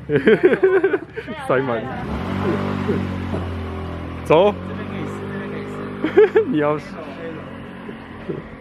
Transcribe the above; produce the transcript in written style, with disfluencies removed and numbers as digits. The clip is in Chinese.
塞满。走。 这边可以试，这边可以试。 你要。